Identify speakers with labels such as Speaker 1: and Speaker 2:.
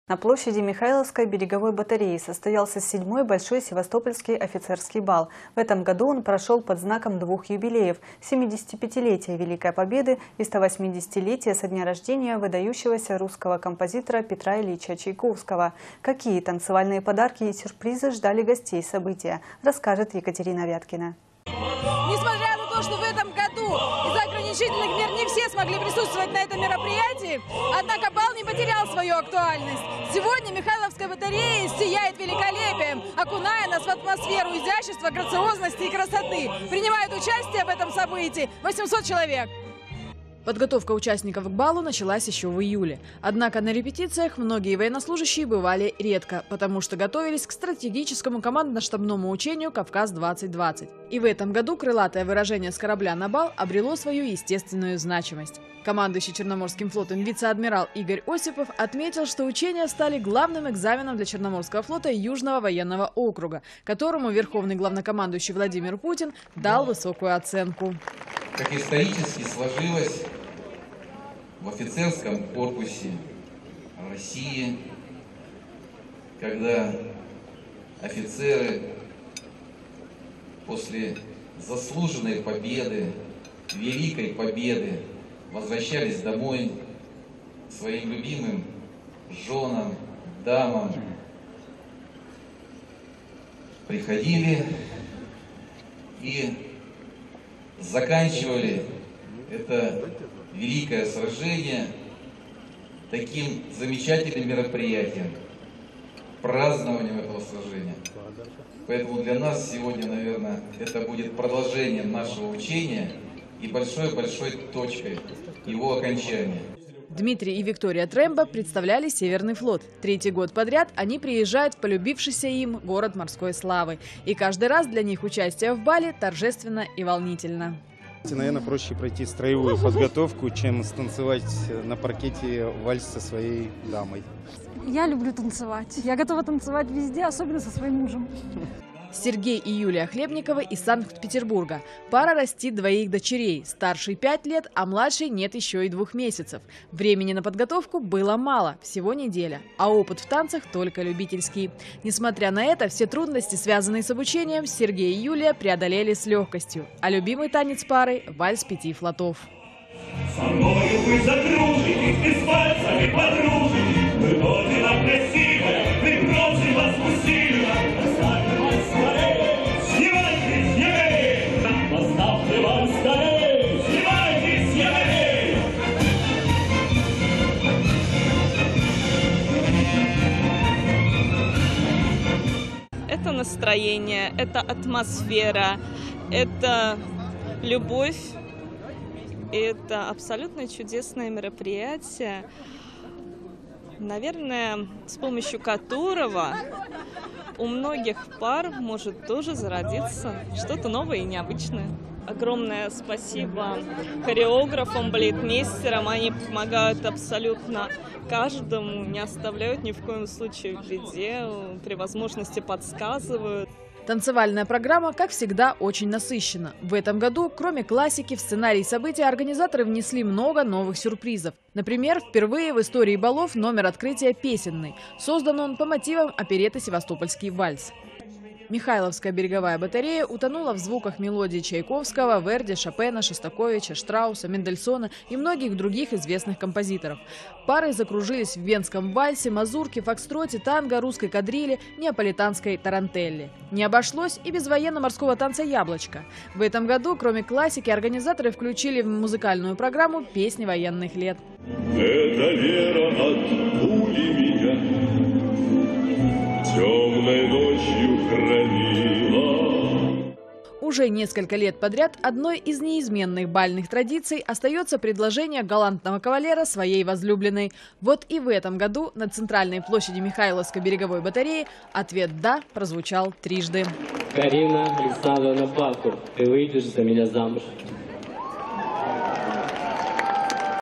Speaker 1: На площади Михайловской береговой батареи состоялся 7-й большой севастопольский офицерский бал. В этом году он прошел под знаком двух юбилеев – 75-летия Великой Победы и 180-летия со дня рождения выдающегося русского композитора Петра Ильича Чайковского. Какие танцевальные подарки и сюрпризы ждали гостей события, расскажет Екатерина Вяткина.
Speaker 2: Несмотря на то, что в этом году из-за ограничительных мер не все смогли присутствовать на этом мероприятии, однако бал не потерял свою актуальность. Сегодня Михайловская батарея сияет великолепием, окуная нас в атмосферу изящества, грациозности и красоты. Принимают участие в этом событии 800 человек.
Speaker 3: Подготовка участников к балу началась еще в июле. Однако на репетициях многие военнослужащие бывали редко, потому что готовились к стратегическому командно-штабному учению «Кавказ-2020». И в этом году крылатое выражение «с корабля на бал» обрело свою естественную значимость. Командующий Черноморским флотом вице-адмирал Игорь Осипов отметил, что учения стали главным экзаменом для Черноморского флота Южного военного округа, которому верховный главнокомандующий Владимир Путин дал высокую оценку.
Speaker 4: Как исторически сложилось в офицерском корпусе России, когда офицеры после заслуженной победы, великой победы, возвращались домой к своим любимым женам, дамам, приходили и заканчивали это великое сражение таким замечательным мероприятием, празднованием этого сражения. Поэтому для нас сегодня, наверное, это будет продолжением нашего учения и большой-большой точкой его окончания.
Speaker 3: Дмитрий и Виктория Трембо представляли Северный флот. 3-й год подряд они приезжают в полюбившийся им город морской славы. И каждый раз для них участие в бале торжественно и волнительно.
Speaker 5: Наверное, проще пройти строевую подготовку, чем станцевать на паркете вальс со своей дамой.
Speaker 6: Я люблю танцевать. Я готова танцевать везде, особенно со своим мужем.
Speaker 3: Сергей и Юлия Хлебниковы из Санкт-Петербурга. Пара растит двоих дочерей. Старший 5 лет, а младший нет еще и 2 месяцев. Времени на подготовку было мало, всего неделя. А опыт в танцах только любительский. Несмотря на это, все трудности, связанные с обучением, Сергей и Юлия преодолели с легкостью. А любимый танец пары – вальс 5 флотов.
Speaker 7: Со мною вы задружитесь, и с пальцами подружитесь. Вы родина красивая, вы прочим вас усилия. Поставьте вас скорее, снимайтесь, евреи! Поставьте вас скорее, снимайтесь, евреи!
Speaker 8: Это настроение, это атмосфера, это любовь. Это абсолютно чудесное мероприятие, наверное, с помощью которого у многих пар может тоже зародиться что-то новое и необычное. Огромное спасибо хореографам, балетмейстерам. Они помогают абсолютно каждому, не оставляют ни в коем случае в беде, при возможности подсказывают.
Speaker 3: Танцевальная программа, как всегда, очень насыщена. В этом году, кроме классики, в сценарий события организаторы внесли много новых сюрпризов. Например, впервые в истории балов номер открытия песенный. Создан он по мотивам оперетты «Севастопольский вальс». Михайловская береговая батарея утонула в звуках мелодий Чайковского, Верди, Шопена, Шостаковича, Штрауса, Мендельсона и многих других известных композиторов. Пары закружились в венском вальсе, мазурке, фокстроте, танго, русской кадриле, неаполитанской тарантелле. Не обошлось и без военно-морского танца «Яблочко». В этом году, кроме классики, организаторы включили в музыкальную программу песни военных лет.
Speaker 7: Это вера от пули меня темной ночью хранила.
Speaker 3: Уже несколько лет подряд одной из неизменных бальных традиций остается предложение галантного кавалера своей возлюбленной. Вот и в этом году на центральной площади Михайловской береговой батареи ответ «да» прозвучал трижды.
Speaker 9: Карина Александровна Бакур, ты выйдешь за меня замуж?